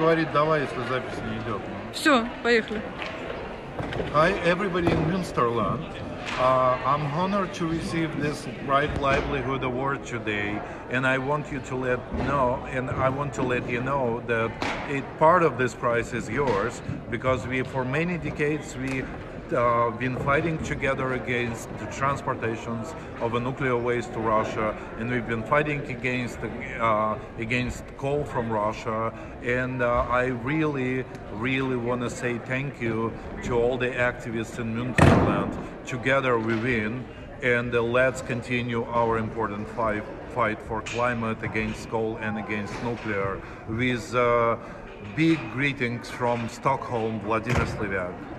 говорить «давай», если запись не идет. Все, поехали. Hi, everybody in Münsterland. I'm honored to receive this Right Livelihood Award today, and I want you to let you know that part of this prize is yours, because for many decades we been fighting together against the transportations of nuclear waste to Russia, and we've been fighting against coal from Russia. And I really want to say thank you to all the activists in Münsterland. Together we win, and let's continue our important fight for climate, against coal and against nuclear. With big greetings from Stockholm, Vladimir Sliviak.